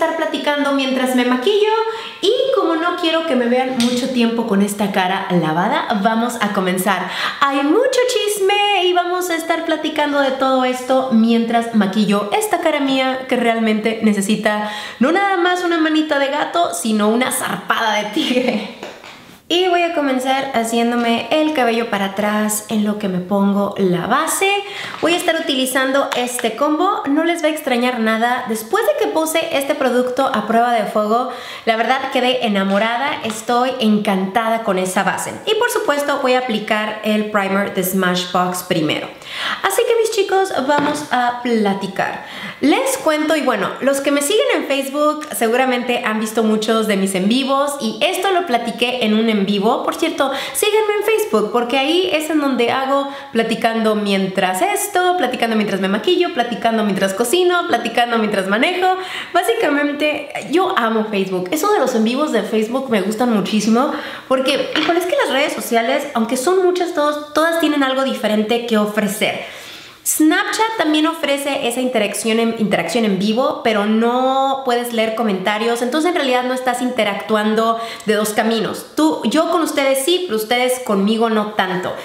estar platicando mientras me maquillo y como no quiero que me vean mucho tiempo con esta cara lavada, vamos a comenzar. Hay mucho chisme y vamos a estar platicando de todo esto mientras maquillo esta cara mía que realmente necesita no nada más una manita de gato, sino una zarpada de tigre. Y voy a comenzar haciéndome el cabello para atrás en lo que me pongo la base. Voy a estar utilizando este combo, no les va a extrañar nada. Después de que puse este producto a prueba de fuego, la verdad quedé enamorada, estoy encantada con esa base. Y por supuesto voy a aplicar el primer de Smashbox primero. Así que mis chicos, vamos a platicar. Les cuento, y bueno, los que me siguen en Facebook seguramente han visto muchos de mis en vivos y esto lo platiqué en un en vivo. Por cierto, síganme en Facebook porque ahí es en donde hago platicando mientras esto, platicando mientras me maquillo, platicando mientras cocino, platicando mientras manejo. Básicamente, yo amo Facebook. Eso de los en vivos de Facebook me gustan muchísimo porque, híjole, es que las redes sociales, aunque son muchas, todas tienen algo diferente que ofrecer. Snapchat también ofrece esa interacción en vivo, pero no puedes leer comentarios, entonces en realidad no estás interactuando de dos caminos. Yo con ustedes sí, pero ustedes conmigo no tanto.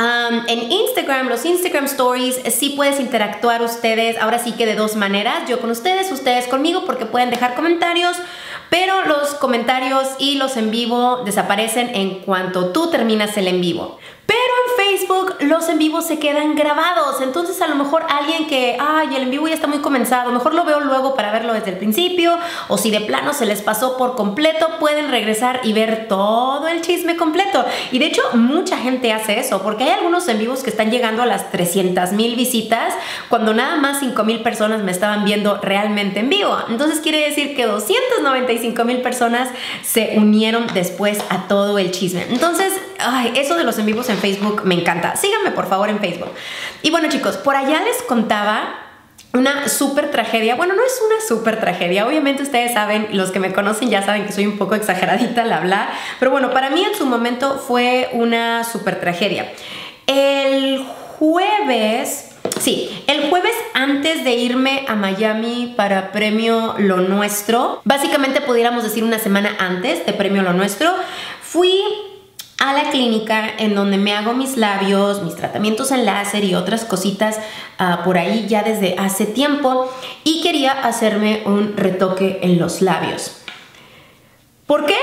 En Instagram, los Instagram Stories, sí puedes interactuar ustedes, ahora sí que de dos maneras, yo con ustedes, ustedes conmigo, porque pueden dejar comentarios, pero los comentarios y los en vivo desaparecen en cuanto tú terminas el en vivo. Pero en Facebook los en vivos se quedan grabados, entonces a lo mejor alguien que, el en vivo ya está muy comenzado, mejor lo veo luego para verlo desde el principio, o si de plano se les pasó por completo, pueden regresar y ver todo el chisme completo. Y de hecho mucha gente hace eso, porque hay algunos en vivos que están llegando a las 300,000 visitas, cuando nada más 5,000 personas me estaban viendo realmente en vivo. Entonces quiere decir que 295,000 personas se unieron después a todo el chisme. Entonces, eso de los en vivos en Facebook me encanta. Síganme por favor en Facebook. Y bueno chicos, por allá les contaba una súper tragedia. Bueno, no es una súper tragedia. Obviamente ustedes saben, los que me conocen ya saben que soy un poco exageradita al hablar. Pero bueno, para mí en su momento fue una súper tragedia. El jueves antes de irme a Miami para Premio Lo Nuestro, básicamente pudiéramos decir una semana antes de Premio Lo Nuestro, fui a la clínica en donde me hago mis labios, mis tratamientos en láser y otras cositas por ahí ya desde hace tiempo, y quería hacerme un retoque en los labios. ¿Por qué?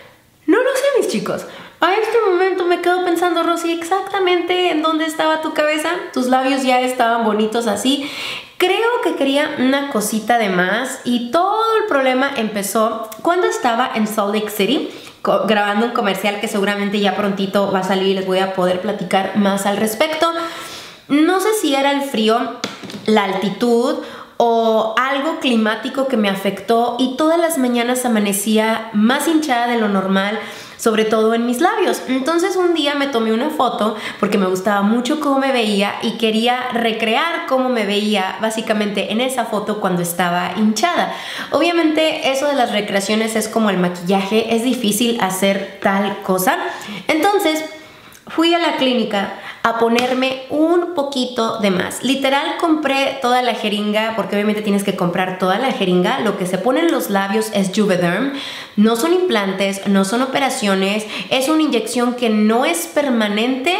No lo sé, mis chicos. A este momento me quedo pensando, Rosy, exactamente en dónde estaba tu cabeza. Tus labios ya estaban bonitos así. Creo que quería una cosita de más y todo el problema empezó cuando estaba en Salt Lake City grabando un comercial que seguramente ya prontito va a salir y les voy a poder platicar más al respecto. No sé si era el frío, la altitud o algo climático que me afectó y todas las mañanas amanecía más hinchada de lo normal, sobre todo en mis labios. Entonces un día me tomé una foto porque me gustaba mucho cómo me veía y quería recrear cómo me veía básicamente en esa foto cuando estaba hinchada. Obviamente eso de las recreaciones es como el maquillaje, es difícil hacer tal cosa. Entonces fui a la clínica a ponerme un poquito de más. Literal compré toda la jeringa, porque obviamente tienes que comprar toda la jeringa. Lo que se pone en los labios es Juvederm. No son implantes, no son operaciones. Es una inyección que no es permanente.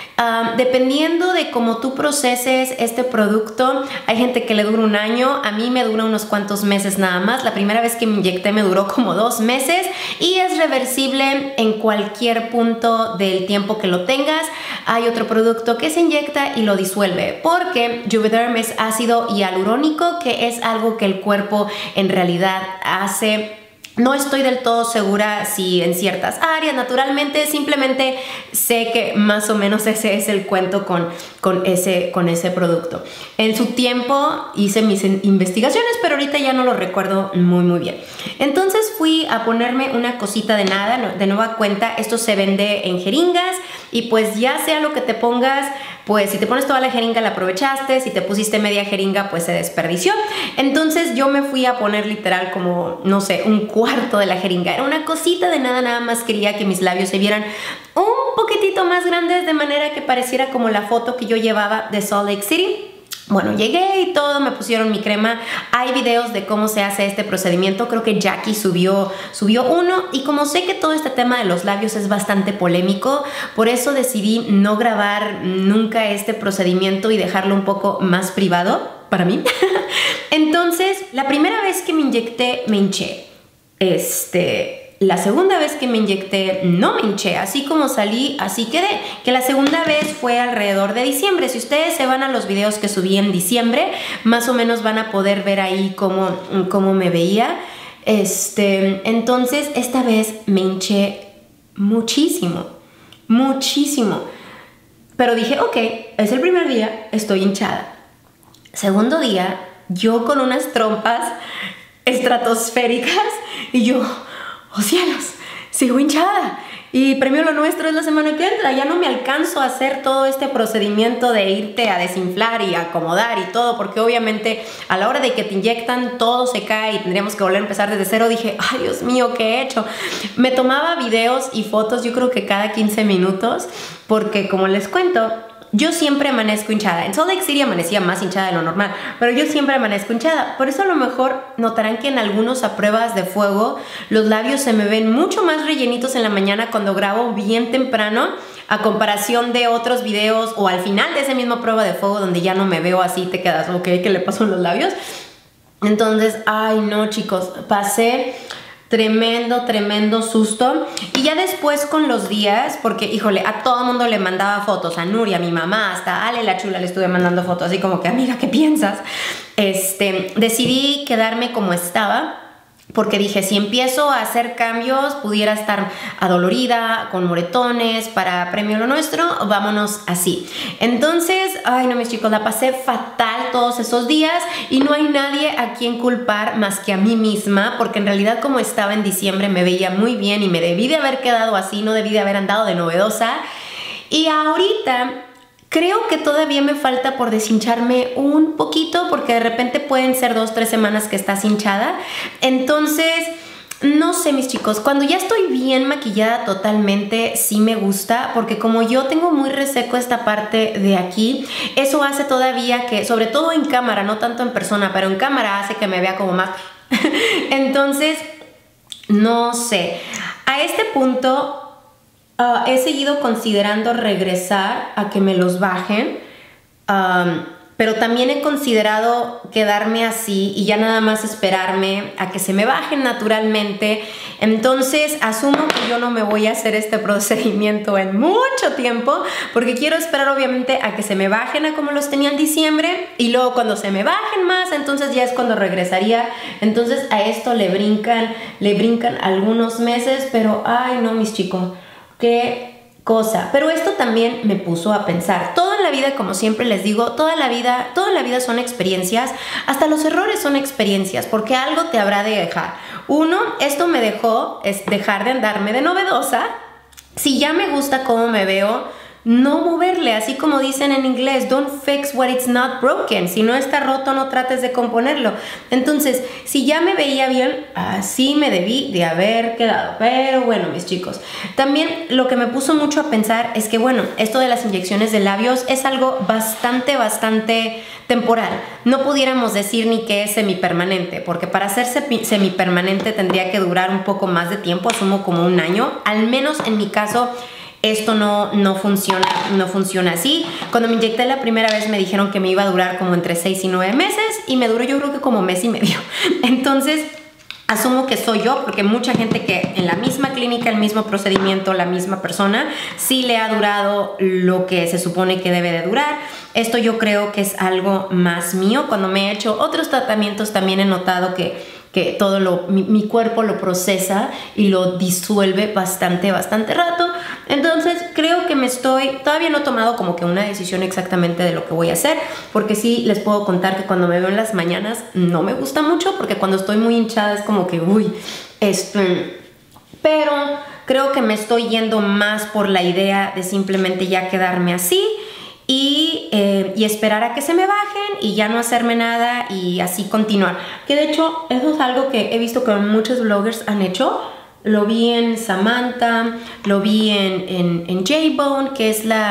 Dependiendo de cómo tú proceses este producto, hay gente que le dura un año, a mí me dura unos cuantos meses nada más. La primera vez que me inyecté me duró como 2 meses y es reversible en cualquier punto del tiempo que lo tengas. Hay otro producto que se inyecta y lo disuelve, porque Juvederm es ácido hialurónico, que es algo que el cuerpo en realidad hace. No estoy del todo segura si en ciertas áreas, naturalmente, simplemente sé que más o menos ese es el cuento con ese producto. En su tiempo hice mis investigaciones, pero ahorita ya no lo recuerdo muy bien. Entonces fui a ponerme una cosita de nada, de nueva cuenta. Esto se vende en jeringas y pues ya sea lo que te pongas, pues si te pones toda la jeringa la aprovechaste, si te pusiste media jeringa pues se desperdició. Entonces yo me fui a poner literal como, no sé, un cuarto de la jeringa. Era una cosita de nada, nada más quería que mis labios se vieran un poquitito más grandes de manera que pareciera como la foto que yo llevaba de Salt Lake City. Bueno, llegué y todo, me pusieron mi crema. Hay videos de cómo se hace este procedimiento. Creo que Jackie subió uno. Y como sé que todo este tema de los labios es bastante polémico, por eso decidí no grabar nunca este procedimiento y dejarlo un poco más privado para mí. Entonces, la primera vez que me inyecté, me hinché. La segunda vez que me inyecté no me hinché, así como salí, así quedé. Que la segunda vez fue alrededor de diciembre. Si ustedes se van a los videos que subí en diciembre, más o menos van a poder ver ahí cómo me veía. Entonces, esta vez me hinché muchísimo, muchísimo. Pero dije, ok, es el primer día, estoy hinchada. Segundo día, yo con unas trompas estratosféricas y yo... ¡oh cielos! Sigo hinchada. Y premio Lo Nuestro es la semana que entra. Ya no me alcanzo a hacer todo este procedimiento de irte a desinflar y acomodar y todo, porque obviamente a la hora de que te inyectan todo se cae y tendríamos que volver a empezar desde cero. Dije, ¡ay, Dios mío, qué he hecho! Me tomaba videos y fotos, yo creo que cada 15 minutos, porque como les cuento, yo siempre amanezco hinchada. En Salt Lake City amanecía más hinchada de lo normal, pero yo siempre amanezco hinchada. Por eso a lo mejor notarán que en algunos a pruebas de fuego los labios se me ven mucho más rellenitos en la mañana cuando grabo bien temprano, a comparación de otros videos o al final de ese mismo prueba de fuego donde ya no me veo así, te quedas, ok, ¿qué le pasó en los labios? Entonces, ay no chicos, pasé... tremendo susto. Y ya después con los días, porque híjole, a todo el mundo le mandaba fotos, a Nuria, a mi mamá, hasta a Ale la chula le estuve mandando fotos, así como que amiga, ¿qué piensas? Decidí quedarme como estaba, porque dije, si empiezo a hacer cambios, pudiera estar adolorida, con moretones, para premio Lo Nuestro, vámonos así. Entonces, ay no mis chicos, la pasé fatal todos esos días y no hay nadie a quien culpar más que a mí misma, porque en realidad como estaba en diciembre me veía muy bien y me debí de haber quedado así, no debí de haber andado de novedosa. Y ahorita... creo que todavía me falta por deshincharme un poquito, porque de repente pueden ser 2-3 semanas que estás hinchada. Entonces, no sé mis chicos, cuando ya estoy bien maquillada totalmente, sí me gusta, porque como yo tengo muy reseco esta parte de aquí, eso hace todavía que, sobre todo en cámara, no tanto en persona, pero en cámara hace que me vea como más... Entonces, no sé, a este punto... he seguido considerando regresar a que me los bajen, pero también he considerado quedarme así y ya nada más esperarme a que se me bajen naturalmente. Entonces asumo que yo no me voy a hacer este procedimiento en mucho tiempo, porque quiero esperar obviamente a que se me bajen a como los tenía en diciembre, y luego cuando se me bajen más, entonces ya es cuando regresaría. Entonces a esto le brincan algunos meses, pero ay no mis chicos, qué cosa. Pero esto también me puso a pensar. Toda la vida, como siempre les digo, toda la vida son experiencias. Hasta los errores son experiencias, porque algo te habrá de dejar. Uno, esto me dejó dejar de andarme de novedosa. Si ya me gusta cómo me veo, no moverle, así como dicen en inglés, don't fix what it's not broken. Si no está roto, no trates de componerlo. Entonces, si ya me veía bien, así me debí de haber quedado. Pero bueno, mis chicos, también lo que me puso mucho a pensar es que, bueno, esto de las inyecciones de labios es algo bastante temporal. No pudiéramos decir ni que es semipermanente, porque para ser semipermanente tendría que durar un poco más de tiempo, asumo como un año. Al menos en mi caso, esto no funciona así. Cuando me inyecté la primera vez me dijeron que me iba a durar como entre 6 y 9 meses y me duró yo creo que como mes y medio. Entonces asumo que soy yo, porque mucha gente que en la misma clínica, el mismo procedimiento, la misma persona, sí le ha durado lo que se supone que debe de durar. Esto yo creo que es algo más mío. Cuando me he hecho otros tratamientos también he notado que todo mi cuerpo lo procesa y lo disuelve bastante rato. Entonces creo que todavía no he tomado como que una decisión exactamente de lo que voy a hacer, porque sí les puedo contar que cuando me veo en las mañanas no me gusta mucho, porque cuando estoy muy hinchada es como que uy, pero creo que me estoy yendo más por la idea de simplemente ya quedarme así y esperar a que se me bajen y ya no hacerme nada y así continuar. Que de hecho eso es algo que he visto que muchos bloggers han hecho. Lo vi en Samantha, lo vi en J-Bone, que es la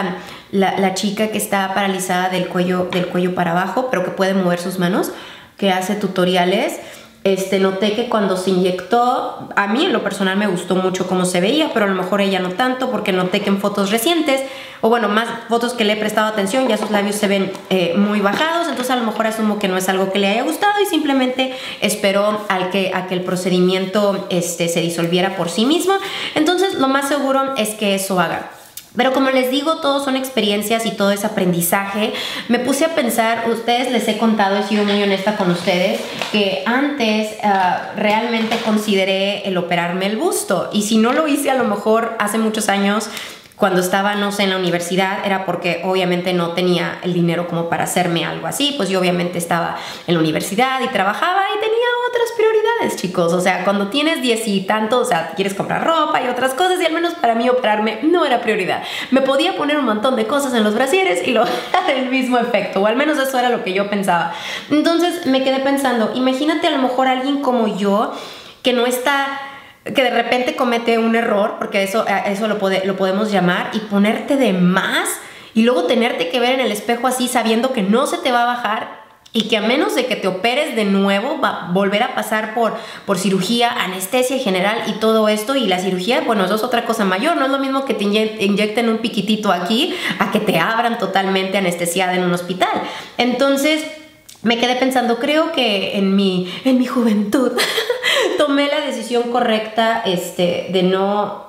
la chica que está paralizada del cuello para abajo, pero que puede mover sus manos, que hace tutoriales. Noté que cuando se inyectó, a mí en lo personal me gustó mucho cómo se veía, pero a lo mejor ella no tanto, porque noté que en fotos recientes, o bueno, más fotos que le he prestado atención, ya sus labios se ven muy bajados, entonces a lo mejor asumo que no es algo que le haya gustado y simplemente esperó a que el procedimiento se disolviera por sí mismo. Entonces lo más seguro es que eso haga. Pero como les digo, todos son experiencias y todo es aprendizaje. Me puse a pensar, ustedes les he contado, he sido muy honesta con ustedes, que antes realmente consideré el operarme el busto. Y si no lo hice a lo mejor hace muchos años, cuando estaba, no sé, en la universidad, era porque obviamente no tenía el dinero como para hacerme algo así. Pues yo obviamente estaba en la universidad y trabajaba y tenía otras prioridades, chicos. O sea, cuando tienes 10 y tanto, o sea, quieres comprar ropa y otras cosas, y al menos para mí operarme no era prioridad. Me podía poner un montón de cosas en los brasieres y lo dar el mismo efecto, o al menos eso era lo que yo pensaba. Entonces me quedé pensando, imagínate a lo mejor alguien como yo que no está... que de repente comete un error, porque eso lo podemos llamar, y ponerte de más y luego tenerte que ver en el espejo así sabiendo que no se te va a bajar y que a menos de que te operes de nuevo va a volver a pasar por cirugía, anestesia general y todo esto. Y la cirugía, bueno, eso es otra cosa mayor, no es lo mismo que te inyecten un piquitito aquí a que te abran totalmente anestesiada en un hospital. Entonces me quedé pensando, creo que en mi juventud tomé la decisión correcta de no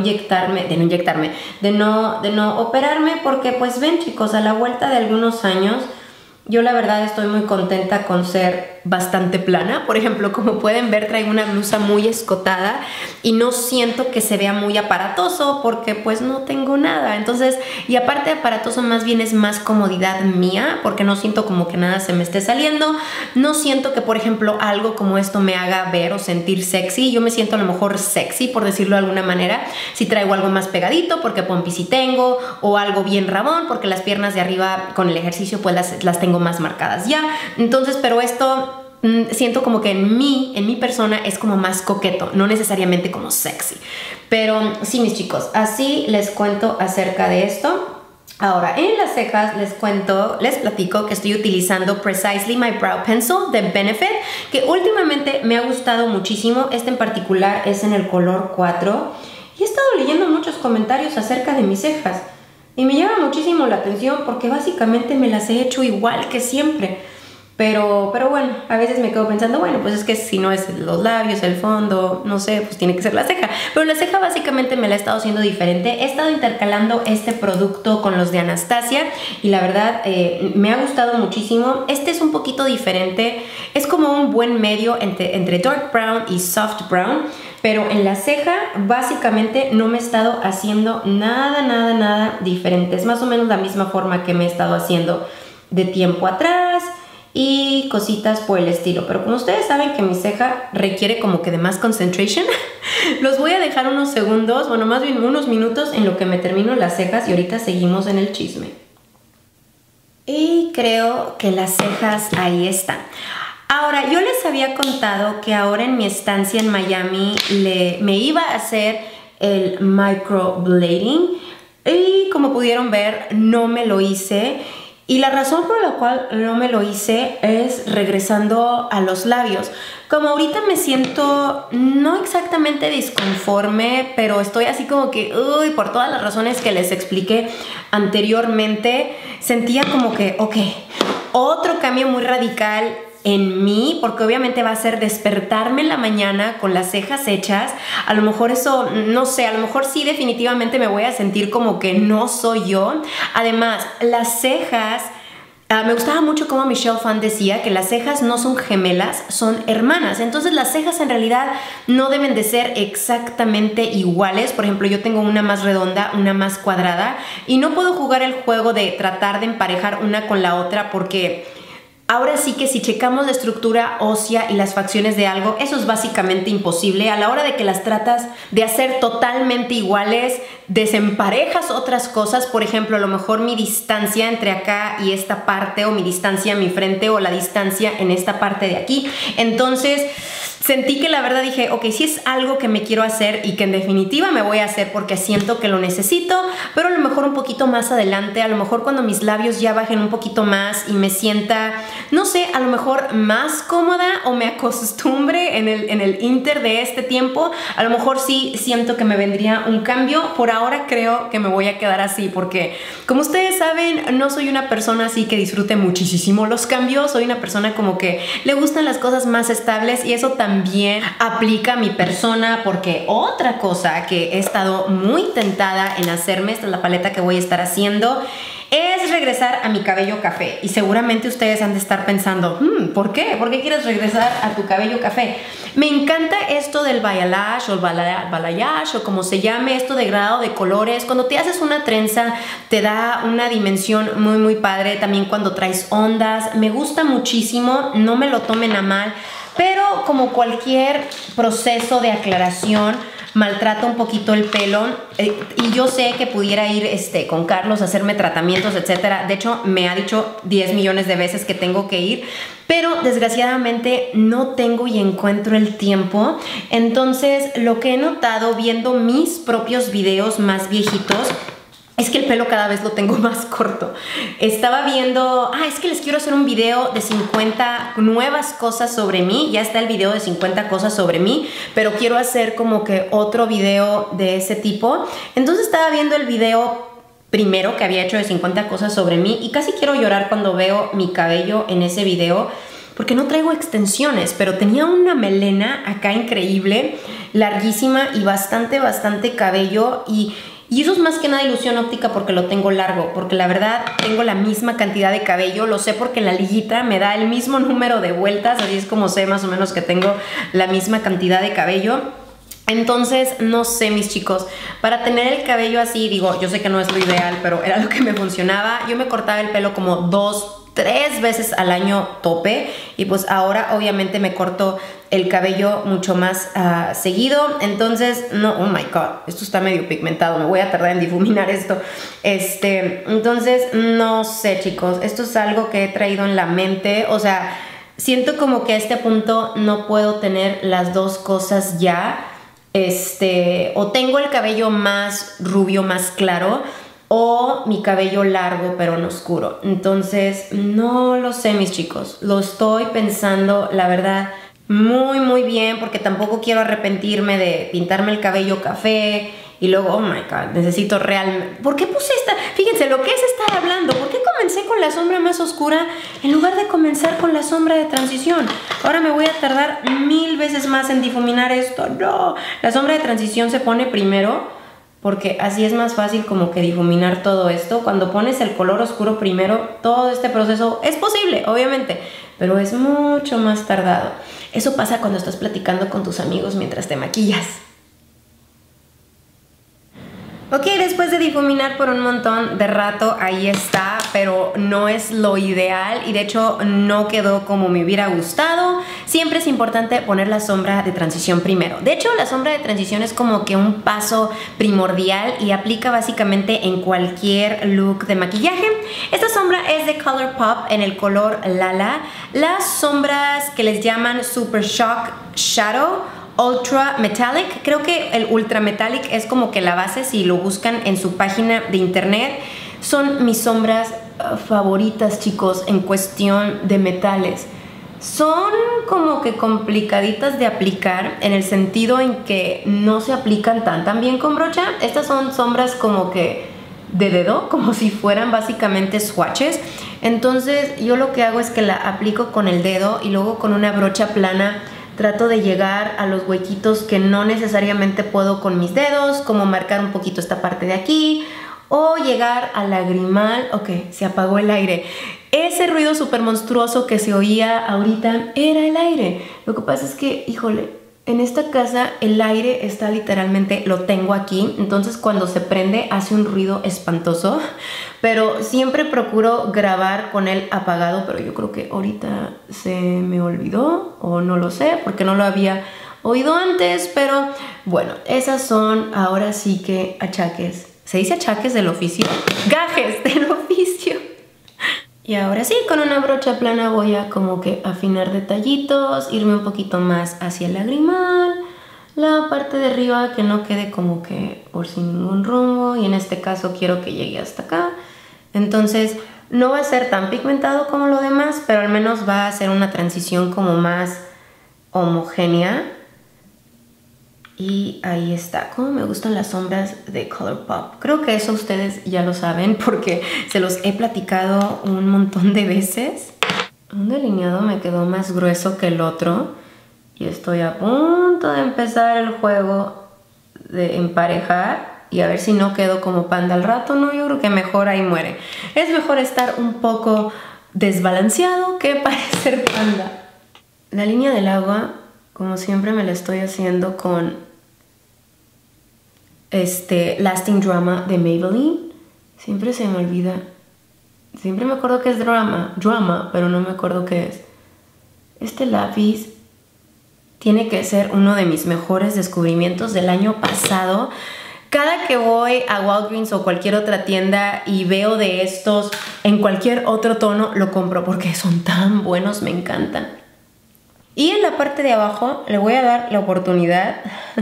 operarme, porque pues ven, chicos, a la vuelta de algunos años yo la verdad estoy muy contenta con ser bastante plana. Por ejemplo, como pueden ver, traigo una blusa muy escotada y no siento que se vea muy aparatoso porque pues no tengo nada. Entonces, y aparte de aparatoso, más bien es más comodidad mía, porque no siento como que nada se me esté saliendo. No siento que, por ejemplo, algo como esto me haga ver o sentir sexy. Yo me siento a lo mejor sexy, por decirlo de alguna manera, si traigo algo más pegadito, porque pompis sí tengo, o algo bien rabón, porque las piernas de arriba con el ejercicio pues las tengo más marcadas ya. Entonces, pero esto siento como que en mi persona es como más coqueto, no necesariamente como sexy. Pero sí, mis chicos, así les cuento acerca de esto. Ahora, en las cejas les platico que estoy utilizando Precisely My Brow Pencil de Benefit, que últimamente me ha gustado muchísimo. Este en particular es en el color 4 y he estado leyendo muchos comentarios acerca de mis cejas y me llama muchísimo la atención porque básicamente me las he hecho igual que siempre. Pero bueno, a veces me quedo pensando, bueno, pues es que si no es los labios, el fondo, no sé, pues tiene que ser la ceja. Pero la ceja básicamente me la he estado haciendo diferente. He estado intercalando este producto con los de Anastasia y la verdad me ha gustado muchísimo. Este es un poquito diferente, es como un buen medio entre dark brown y soft brown. Pero en la ceja básicamente no me he estado haciendo nada diferente. Es más o menos la misma forma que me he estado haciendo de tiempo atrás y cositas por el estilo. Pero como ustedes saben que mi ceja requiere como que de más concentration, los voy a dejar unos segundos, bueno, más bien unos minutos en lo que me termino las cejas y ahorita seguimos en el chisme. Y creo que las cejas ahí están. Ahora, yo les había contado que ahora en mi estancia en Miami me iba a hacer el microblading y como pudieron ver no me lo hice. Y la razón por la cual no me lo hice es regresando a los labios. Como ahorita me siento no exactamente disconforme, pero estoy así como que, uy, por todas las razones que les expliqué anteriormente, sentía como que, ok, otro cambio muy radical en mí, porque obviamente va a ser despertarme en la mañana con las cejas hechas. A lo mejor eso, no sé, a lo mejor sí definitivamente me voy a sentir como que no soy yo. Además, las cejas, me gustaba mucho como Michelle Phan decía que las cejas no son gemelas, son hermanas. Entonces las cejas en realidad no deben de ser exactamente iguales. Por ejemplo, yo tengo una más redonda, una más cuadrada y no puedo jugar el juego de tratar de emparejar una con la otra porque ahora sí que si checamos la estructura ósea y las facciones de algo, eso es básicamente imposible. A la hora de que las tratas de hacer totalmente iguales, desemparejas otras cosas. Por ejemplo, a lo mejor mi distancia entre acá y esta parte, o mi distancia a mi frente, o la distancia en esta parte de aquí. Entonces sentí que la verdad dije, ok, sí es algo que me quiero hacer y que en definitiva me voy a hacer porque siento que lo necesito, pero a lo mejor un poquito más adelante, a lo mejor cuando mis labios ya bajen un poquito más y me sienta, no sé, a lo mejor más cómoda o me acostumbre en el inter de este tiempo, a lo mejor sí siento que me vendría un cambio. Por ahora creo que me voy a quedar así porque, como ustedes saben, no soy una persona así que disfrute muchísimo los cambios, soy una persona como que le gustan las cosas más estables y eso también aplica a mi persona, porque otra cosa que he estado muy tentada en hacerme, esta es la paleta que voy a estar haciendo, es regresar a mi cabello café. Y seguramente ustedes han de estar pensando, ¿por qué? ¿Por qué quieres regresar a tu cabello café? Me encanta esto del balayage o balayage o como se llame, esto de grado de colores. Cuando te haces una trenza te da una dimensión muy muy padre. También cuando traes ondas, me gusta muchísimo, no me lo tomen a mal, pero como cualquier proceso de aclaración maltrata un poquito el pelo, y yo sé que pudiera ir con Carlos a hacerme tratamientos, etcétera. De hecho, me ha dicho 10 millones de veces que tengo que ir, pero desgraciadamente no tengo y encuentro el tiempo. Entonces, lo que he notado viendo mis propios videos más viejitos es que el pelo cada vez lo tengo más corto. Estaba viendo, es que les quiero hacer un video de 50 nuevas cosas sobre mí. Ya está el video de 50 cosas sobre mí, pero quiero hacer como que otro video de ese tipo. Entonces estaba viendo el video primero que había hecho de 50 cosas sobre mí y casi quiero llorar cuando veo mi cabello en ese video, porque no traigo extensiones, pero tenía una melena acá increíble, larguísima y bastante cabello, y eso es más que nada ilusión óptica porque lo tengo largo, porque la verdad tengo la misma cantidad de cabello, lo sé porque la liguita me da el mismo número de vueltas, así es como sé más o menos que tengo la misma cantidad de cabello. Entonces, no sé, mis chicos, para tener el cabello así, digo, yo sé que no es lo ideal, pero era lo que me funcionaba. Yo me cortaba el pelo como 2-3 veces al año tope, y pues ahora obviamente me corto el cabello mucho más seguido. Entonces, no, oh my god, esto está medio pigmentado, me voy a tardar en difuminar esto. Entonces, no sé, chicos, esto es algo que he traído en la mente, o sea, siento como que a este punto no puedo tener las dos cosas ya. O tengo el cabello más rubio, más claro, o mi cabello largo pero no oscuro. Entonces, no lo sé, mis chicos. Lo estoy pensando, la verdad, muy bien, porque tampoco quiero arrepentirme de pintarme el cabello café y luego, oh my god, necesito realmente... ¿Por qué puse esta? Fíjense lo que es estar hablando. ¿Por qué comencé con la sombra más oscura en lugar de comenzar con la sombra de transición? Ahora me voy a tardar 1000 veces más en difuminar esto. No, la sombra de transición se pone primero porque así es más fácil como que difuminar todo esto. Cuando pones el color oscuro primero, todo este proceso es posible, obviamente, pero es mucho más tardado. Eso pasa cuando estás platicando con tus amigos mientras te maquillas. Ok, después de difuminar por un montón de rato, ahí está, pero no es lo ideal y de hecho no quedó como me hubiera gustado. Siempre es importante poner la sombra de transición primero. De hecho, la sombra de transición es como que un paso primordial y aplica básicamente en cualquier look de maquillaje. Esta sombra es de ColourPop en el color Lala. Las sombras que les llaman Super Shock Shadow Ultra Metallic, creo que el Ultra Metallic es como que la base, si lo buscan en su página de internet. Son mis sombras favoritas, chicos, en cuestión de metales. Son como que complicaditas de aplicar en el sentido en que no se aplican tan bien con brocha. Estas son sombras como que de dedo, como si fueran básicamente swatches. Entonces yo lo que hago es que la aplico con el dedo y luego con una brocha plana trato de llegar a los huequitos que no necesariamente puedo con mis dedos, como marcar un poquito esta parte de aquí, o llegar al lagrimal. Ok, se apagó el aire. Ese ruido súper monstruoso que se oía ahorita era el aire. Lo que pasa es que, híjole, en esta casa el aire está literalmente, lo tengo aquí, entonces cuando se prende hace un ruido espantoso, pero siempre procuro grabar con él apagado, pero yo creo que ahorita se me olvidó o no lo sé porque no lo había oído antes. Pero bueno, esas son ahora sí que achaques. ¿Se dice achaques del oficio? Gajes del oficio. Y ahora sí, con una brocha plana voy a como que afinar detallitos, irme un poquito más hacia el lagrimal, la parte de arriba que no quede como que por sin ningún rumbo, y en este caso quiero que llegue hasta acá. Entonces no va a ser tan pigmentado como lo demás, pero al menos va a ser una transición como más homogénea. Y ahí está. Como me gustan las sombras de ColourPop. Creo que eso ustedes ya lo saben porque se los he platicado un montón de veces. Un delineado me quedó más grueso que el otro y estoy a punto de empezar el juego de emparejar y a ver si no quedo como panda al rato. No, yo creo que mejor ahí muere. Es mejor estar un poco desbalanceado que parecer panda. La línea del agua, como siempre, me la estoy haciendo con Lasting Drama de Maybelline. Siempre se me olvida. Siempre me acuerdo que es drama, pero no me acuerdo qué es. Este lápiz tiene que ser uno de mis mejores descubrimientos del año pasado. Cada que voy a Walgreens o cualquier otra tienda y veo de estos en cualquier otro tono, lo compro porque son tan buenos, me encantan. Y en la parte de abajo le voy a dar la oportunidad,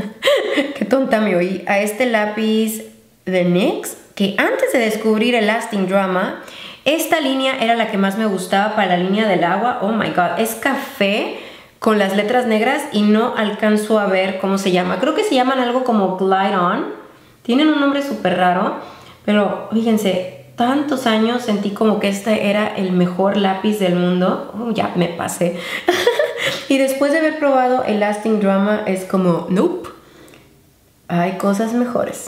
qué tonta me oí, a este lápiz de NYX, que antes de descubrir el Lasting Drama, esta línea era la que más me gustaba para la línea del agua. Oh my god, es café con las letras negras y no alcanzo a ver cómo se llama. Creo que se llaman algo como Glide On. Tienen un nombre súper raro, pero fíjense, tantos años sentí como que este era el mejor lápiz del mundo. Oh, ya me pasé. Y después de haber probado el Lasting Drama es como, nope, hay cosas mejores.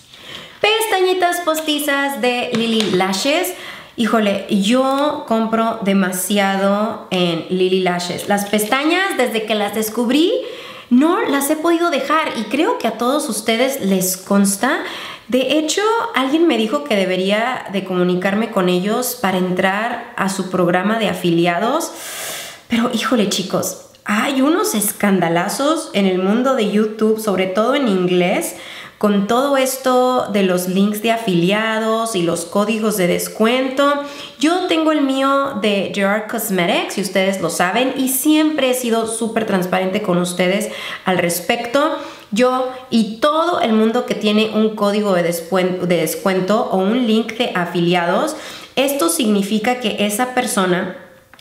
Pestañitas postizas de Lily Lashes. Híjole, yo compro demasiado en Lily Lashes. Las pestañas, desde que las descubrí, no las he podido dejar y creo que a todos ustedes les consta. De hecho, alguien me dijo que debería de comunicarme con ellos para entrar a su programa de afiliados. Pero híjole, chicos, hay unos escandalazos en el mundo de YouTube, sobre todo en inglés, con todo esto de los links de afiliados y los códigos de descuento. Yo tengo el mío de Gerard Cosmetics, si ustedes lo saben, y siempre he sido súper transparente con ustedes al respecto. Yo y todo el mundo que tiene un código de descuento o un link de afiliados, esto significa que esa persona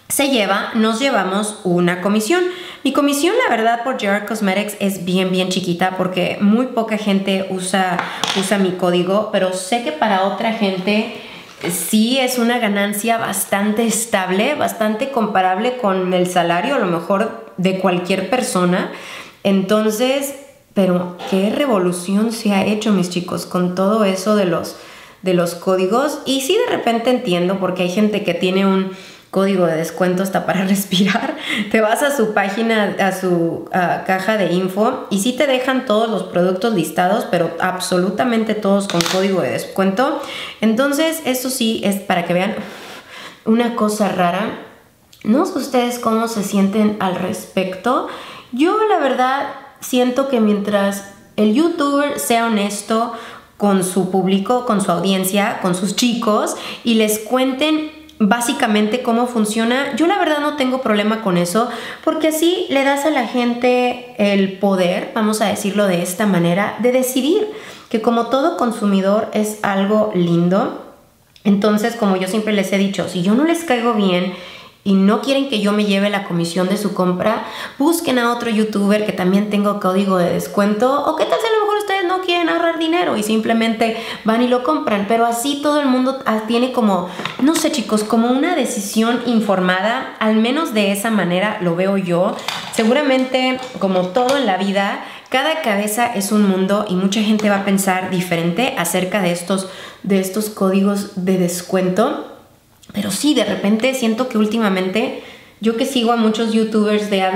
nos llevamos una comisión. Mi comisión, la verdad, por Gerard Cosmetics es bien chiquita porque muy poca gente usa mi código, pero sé que para otra gente sí es una ganancia bastante estable, bastante comparable con el salario a lo mejor de cualquier persona. Entonces, pero qué revolución se ha hecho, mis chicos, con todo eso de los códigos. Y sí, de repente entiendo porque hay gente que tiene un código de descuento hasta para respirar. Te vas a su página, a su caja de info y sí te dejan todos los productos listados, pero absolutamente todos con código de descuento. Entonces, eso sí es para que vean una cosa rara. No sé ustedes cómo se sienten al respecto. Yo, la verdad, siento que mientras el youtuber sea honesto con su público, con su audiencia, con sus chicos y les cuenten básicamente cómo funciona, yo la verdad no tengo problema con eso, porque así le das a la gente el poder, vamos a decirlo de esta manera, de decidir, que como todo consumidor es algo lindo. Entonces, como yo siempre les he dicho, si yo no les caigo bien y no quieren que yo me lleve la comisión de su compra, busquen a otro youtuber que también tenga código de descuento, o qué tal si a lo mejor ustedes no quieren ahorrar dinero y simplemente van y lo compran, pero así todo el mundo tiene como, no sé, chicos, como una decisión informada. Al menos de esa manera lo veo yo. Seguramente, como todo en la vida, cada cabeza es un mundo y mucha gente va a pensar diferente acerca de estos códigos de descuento. Pero sí, de repente siento que últimamente, yo que sigo a muchos youtubers de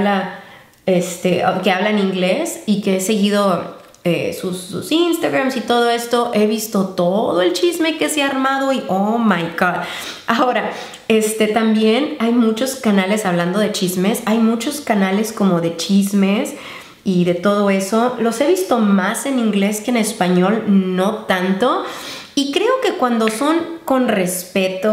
que hablan inglés y que he seguido sus Instagrams y todo esto, he visto todo el chisme que se ha armado y oh my god. Ahora, también hay muchos canales hablando de chismes, hay muchos canales como de chismes y de todo eso. Los he visto más en inglés que en español, no tanto. Y creo que cuando son con respeto,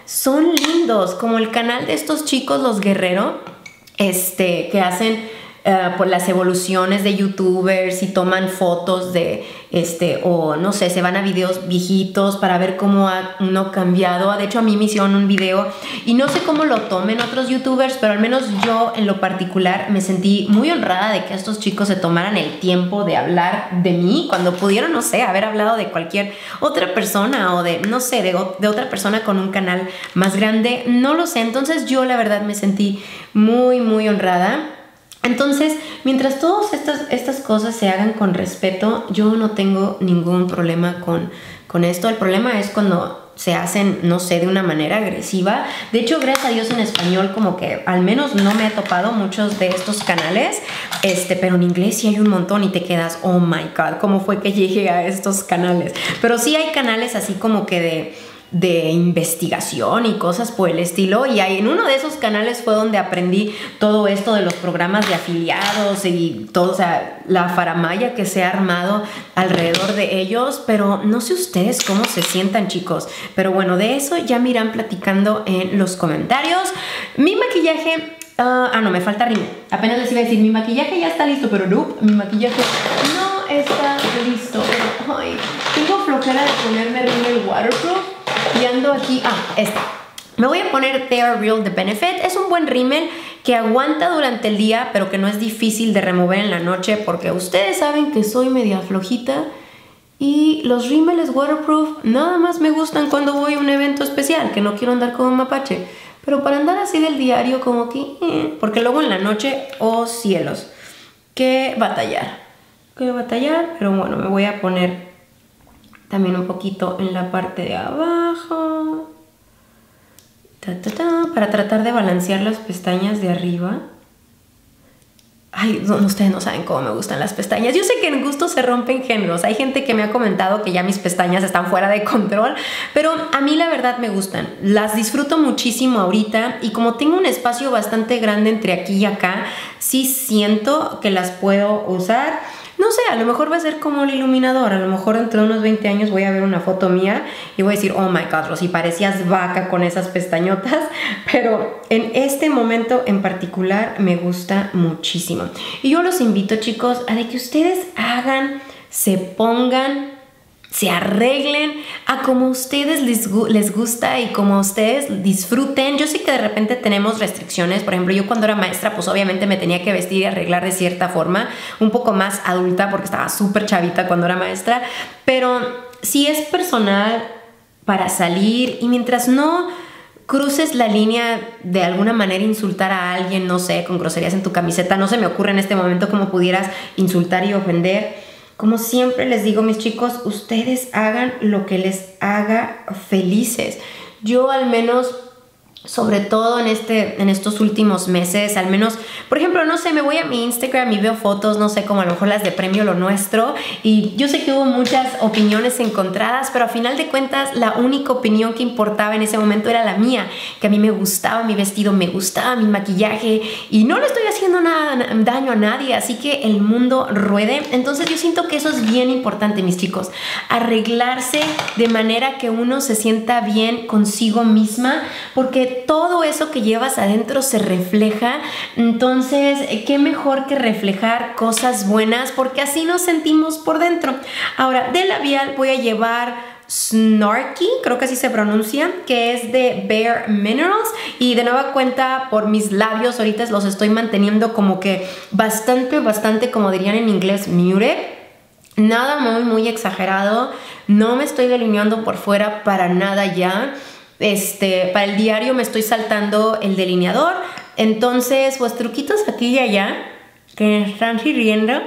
son lindos, como el canal de estos chicos, los Guerrero, que hacen por las evoluciones de youtubers y toman fotos de o no sé, se van a videos viejitos para ver cómo ha uno cambiado. De hecho, a mí me hicieron un video y no sé cómo lo tomen otros youtubers, pero al menos yo en lo particular me sentí muy honrada de que estos chicos se tomaran el tiempo de hablar de mí cuando pudieron, no sé, haber hablado de cualquier otra persona o de, no sé, de otra persona con un canal más grande, no lo sé. Entonces yo la verdad me sentí muy, muy honrada. Entonces, mientras todas estas cosas se hagan con respeto, yo no tengo ningún problema con esto. El problema es cuando se hacen, no sé, de una manera agresiva. De hecho, gracias a Dios en español como que al menos no me he topado muchos de estos canales, pero en inglés sí hay un montón y te quedas, oh my God, ¿cómo fue que llegué a estos canales? Pero sí hay canales así como que de investigación y cosas por el estilo, y en uno de esos canales fue donde aprendí todo esto de los programas de afiliados y todo, o sea, la faramalla que se ha armado alrededor de ellos. Pero no sé ustedes cómo se sientan, chicos, pero bueno, de eso ya me irán platicando en los comentarios. Mi maquillaje, no, me falta rímel. Apenas les iba a decir, mi maquillaje ya está listo, pero no, mi maquillaje no está listo. Ay, tengo flojera de ponerme rímel waterproof y ando aquí, me voy a poner They Are Real de Benefit. Es un buen rímel que aguanta durante el día, pero que no es difícil de remover en la noche, porque ustedes saben que soy media flojita y los rímeles waterproof nada más me gustan cuando voy a un evento especial, que no quiero andar como un mapache. Pero para andar así del diario como que, porque luego en la noche, oh cielos, qué batallar, pero bueno, me voy a poner también un poquito en la parte de abajo, para tratar de balancear las pestañas de arriba. Ay, no, ustedes no saben cómo me gustan las pestañas. Yo sé que en gusto se rompen géneros. Hay gente que me ha comentado que ya mis pestañas están fuera de control, pero a mí la verdad me gustan. Las disfruto muchísimo ahorita, y como tengo un espacio bastante grande entre aquí y acá, sí siento que las puedo usar. No sé, a lo mejor va a ser como el iluminador. A lo mejor dentro de unos 20 años voy a ver una foto mía y voy a decir, oh my God, Rosy, parecías vaca con esas pestañotas. Pero en este momento en particular me gusta muchísimo. Y yo los invito, chicos, a de que ustedes hagan, se pongan, se arreglen a como a ustedes les gusta y como ustedes disfruten. Yo sé que de repente tenemos restricciones. Por ejemplo, yo cuando era maestra, pues obviamente me tenía que vestir y arreglar de cierta forma, un poco más adulta, porque estaba súper chavita cuando era maestra. Pero si es personal para salir, y mientras no cruces la línea de alguna manera insultar a alguien, no sé, con groserías en tu camiseta, no se me ocurre en este momento cómo pudieras insultar y ofender. Como siempre les digo, mis chicos, ustedes hagan lo que les haga felices. Yo al menos, sobre todo en estos últimos meses, al menos, por ejemplo, no sé, me voy a mi Instagram y veo fotos, no sé, como a lo mejor las de Premio Lo Nuestro, y yo sé que hubo muchas opiniones encontradas, pero a final de cuentas la única opinión que importaba en ese momento era la mía, que a mí me gustaba mi vestido, me gustaba mi maquillaje, y no le estoy haciendo daño a nadie, así que el mundo ruede. Entonces yo siento que eso es bien importante, mis chicos, arreglarse de manera que uno se sienta bien consigo misma, porque todo eso que llevas adentro se refleja. Entonces, qué mejor que reflejar cosas buenas, porque así nos sentimos por dentro. Ahora, de labial voy a llevar Snarky, creo que así se pronuncia, que es de Bare Minerals, y de nueva cuenta por mis labios ahorita los estoy manteniendo como que bastante, como dirían en inglés, muted. Nada muy exagerado, no me estoy delineando por fuera para nada ya. Para el diario me estoy saltando el delineador. Entonces, pues truquitos aquí y allá que me están sirviendo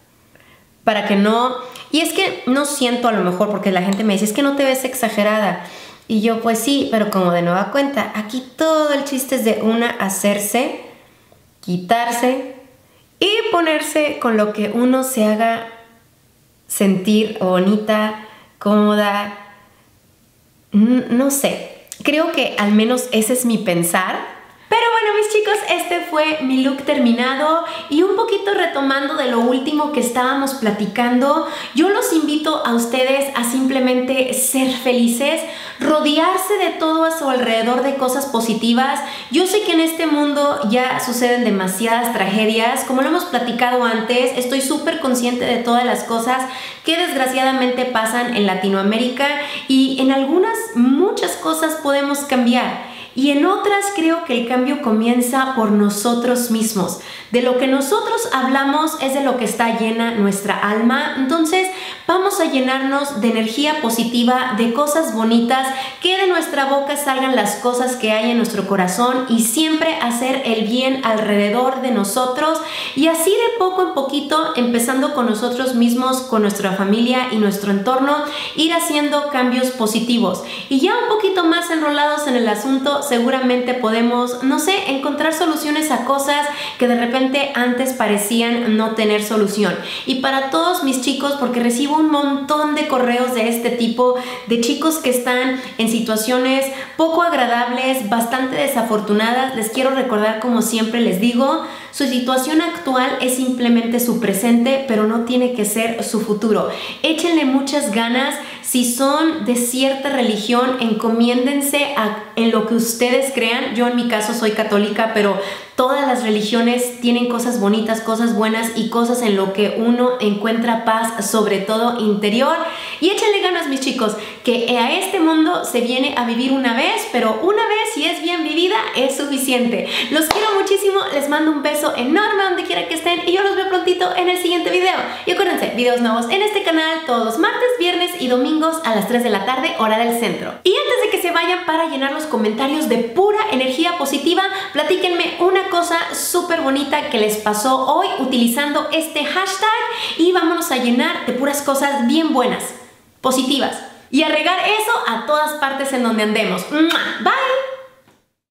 para que no... Y es que no siento, a lo mejor, porque la gente me dice, es que no te ves exagerada. Y yo, pues sí, pero como de nueva cuenta, aquí todo el chiste es de hacerse, quitarse y ponerse con lo que uno se haga sentir bonita, cómoda. No sé. Creo que al menos ese es mi pensar. Pero bueno, mis chicos, este fue mi look terminado y un poquito retomando de lo último que estábamos platicando. Yo los invito a ustedes a simplemente ser felices, rodearse de todo a su alrededor de cosas positivas. Yo sé que en este mundo ya suceden demasiadas tragedias, como lo hemos platicado antes. Estoy súper consciente de todas las cosas que desgraciadamente pasan en Latinoamérica y en algunas, muchas cosas podemos cambiar. Y en otras creo que el cambio comienza por nosotros mismos. De lo que nosotros hablamos es de lo que está llena nuestra alma. Entonces vamos a llenarnos de energía positiva, de cosas bonitas, que de nuestra boca salgan las cosas que hay en nuestro corazón y siempre hacer el bien alrededor de nosotros. Y así de poco en poquito, empezando con nosotros mismos, con nuestra familia y nuestro entorno, ir haciendo cambios positivos. Y ya un poquito más enrolados en el asunto, seguramente podemos, no sé, encontrar soluciones a cosas que de repente antes parecían no tener solución. Y para todos mis chicos, porque recibo un montón de correos de este tipo, de chicos que están en situaciones poco agradables, bastante desafortunadas, les quiero recordar, como siempre les digo, su situación actual es simplemente su presente, pero no tiene que ser su futuro. Échenle muchas ganas. Si son de cierta religión, encomiéndense en lo que ustedes crean. Yo en mi caso soy católica, pero todas las religiones tienen cosas bonitas, cosas buenas y cosas en lo que uno encuentra paz, sobre todo interior. Y échenle ganas, mis chicos, que a este mundo se viene a vivir una vez, pero una vez, si es bien vivida, es suficiente. Los quiero muchísimo, les mando un beso enorme donde quiera que estén y yo los veo prontito en el siguiente video. Y acuérdense, videos nuevos en este canal todos los martes, viernes y domingos a las 3 de la tarde, hora del centro. Y antes de que se vayan, para llenar los comentarios de pura energía positiva, platíquenme una cosa súper bonita que les pasó hoy utilizando este hashtag y vámonos a llenar de puras cosas bien buenas, positivas, y a regar eso a todas partes en donde andemos. ¡Mua! Bye.